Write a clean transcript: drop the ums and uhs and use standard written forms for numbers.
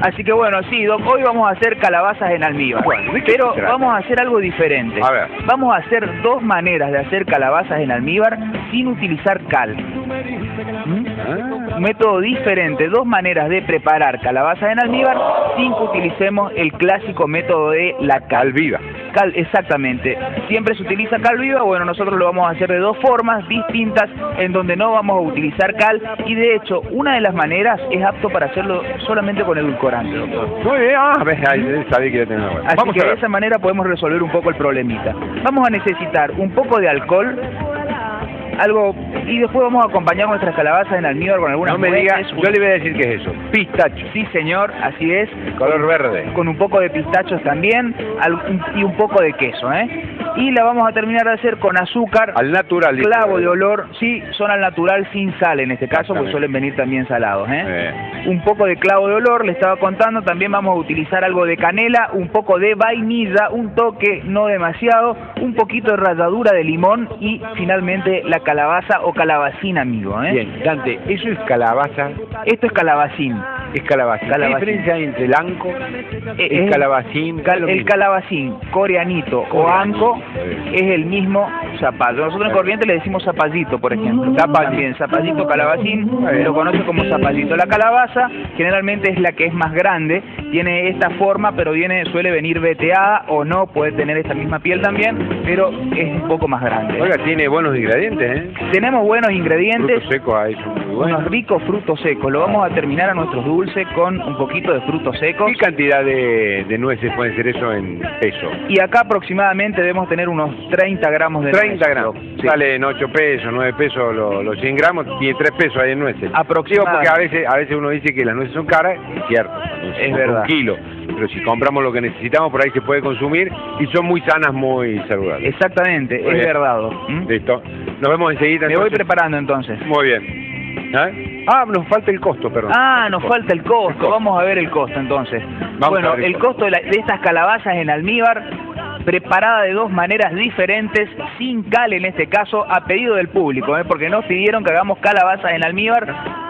Así que bueno, sí, Doc, hoy vamos a hacer calabazas en almíbar. Bueno, ¿de qué pero se trata? vamos a hacer algo diferente. A ver. Vamos a hacer dos maneras de hacer calabazas en almíbar sin utilizar cal. Un método diferente, dos maneras de preparar calabazas en almíbar sin que utilicemos el clásico método de la cal viva. Exactamente. Siempre se utiliza cal viva. Bueno, nosotros lo vamos a hacer de dos formas distintas en donde no vamos a utilizar cal y de hecho una de las maneras es apto para hacerlo solamente con edulcorante, doctor. Muy bien, ahí sabía que iba a tener una buena. Así Vamos que a de ver. esa manera podemos resolver un poco el problemita. Vamos a necesitar un poco de alcohol, algo, y después vamos a acompañar nuestras calabazas en almíbar con algunas No me diga, nueces. yo le voy a decir qué es eso. Pistacho. Sí, señor, así es. Color verde. Con un poco de pistachos también y un poco de queso, Y la vamos a terminar de hacer con azúcar, Al natural. clavo de olor, sí, son al natural sin sal en este caso, porque suelen venir también salados, Un poco de clavo de olor, le estaba contando, también vamos a utilizar algo de canela, un poco de vainilla, un toque, no demasiado, un poquito de ralladura de limón y finalmente la calabaza o calabacín, amigo, Bien, Dante, eso es calabaza. Esto es calabacín. Es calabacín. ¿Qué diferencia hay entre el anco, el calabacín? El calabacín, coreanito o anco es el mismo zapallo. Nosotros en Corrientes le decimos zapallito, por ejemplo. También, zapallito, calabacín, lo conoce como zapallito. La calabaza generalmente es la que es más grande, tiene esta forma, pero suele venir veteada o no, puede tener esta misma piel también, pero es un poco más grande. Oiga, tiene buenos ingredientes, Tenemos buenos ingredientes. Frutos secos ahí son muy buenos. Unos ricos frutos secos. Lo vamos a terminar a nuestros dulces con un poquito de frutos secos. ¿Qué cantidad de nueces puede ser eso en peso? Y acá aproximadamente debemos tener unos 30 gramos de 30 nueces. gramos. Sí. Salen 8 pesos, 9 pesos los 100 gramos, tiene 3 pesos ahí en nueces. Digo, porque a veces uno dice que las nueces son caras, es cierto, es verdad. Un kilo. Pero si compramos lo que necesitamos, por ahí se puede consumir y son muy sanas, muy saludables. Exactamente, Muy es bien. verdad. Listo. Nos vemos enseguida. Me voy preparando entonces. Muy bien. Nos falta el costo, perdón. Nos falta el costo. Vamos a ver el costo entonces. Bueno, el costo de estas calabazas en almíbar, preparada de dos maneras diferentes, sin cal en este caso, a pedido del público, porque nos pidieron que hagamos calabazas en almíbar